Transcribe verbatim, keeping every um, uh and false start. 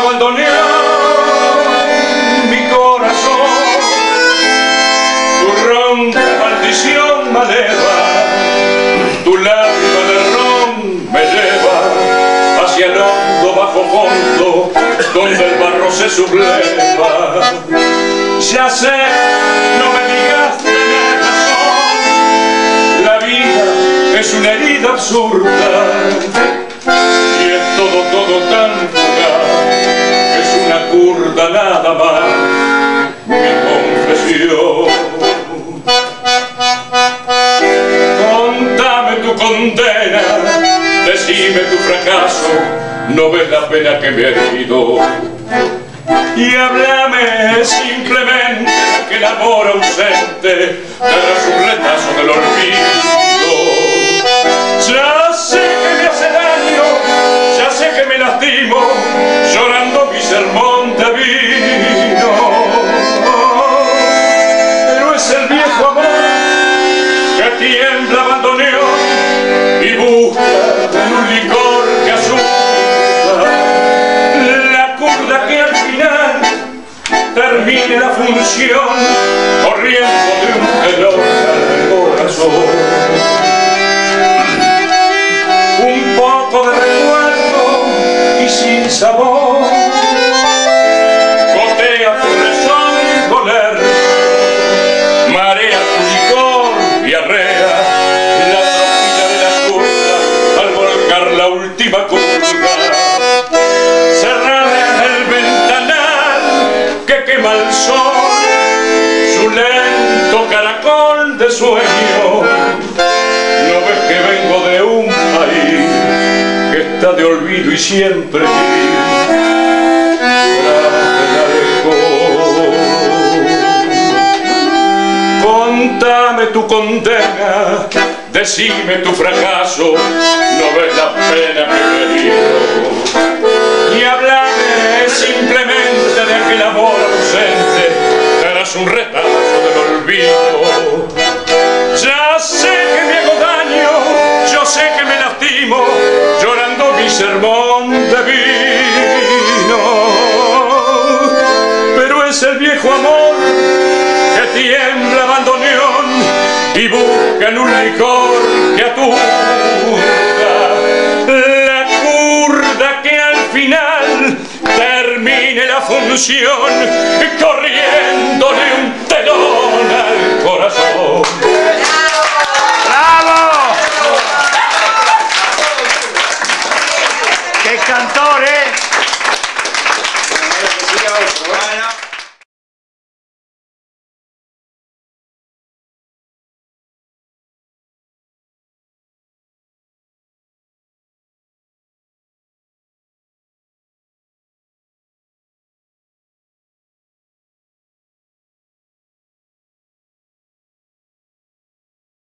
bandoneón mi corazón, tu ronda maldición me eleva, tu lágrima de ron me lleva hacia el hondo bajo fondo donde el barro se subleva. Ya sé, no me digas tener razón, la vida es una herida absurda y es todo, todo tan fugaz, es una curda nada más, mi confesión. Contame tu condena, decime tu fracaso, no ves la pena que me he herido. Y háblame simplemente de que el amor ausente tras un retazo del olvido. Ya sé que me hace daño, ya sé que me lastimo, llorando mi sermón de vino. Pero es el viejo amor que tiembla bandoneón y busca en un licor que asusta la curda que al final termine la función corriendo de un reloj al corazón. Un poco de recuerdo y sin sabor gotea tu resolver, marea tu licor y arrea la tropilla de la curva al volcar la última curva. Cerrada el ventanal que quema el sol su lento caracol de sueño. No ves que vengo de un país que está de olvido y siempre contame tu condena, decime tu fracaso, no ves la pena que me he herido. Y hablame simplemente de aquel amor ausente tras un retazo del olvido. Ya sé que me hago daño, yo sé que me lastimo, llorando mi sermón de vino. Pero es el viejo amor que tiembla bandoneón y busca en un licor que aturda la curda que al final termine la función corriendo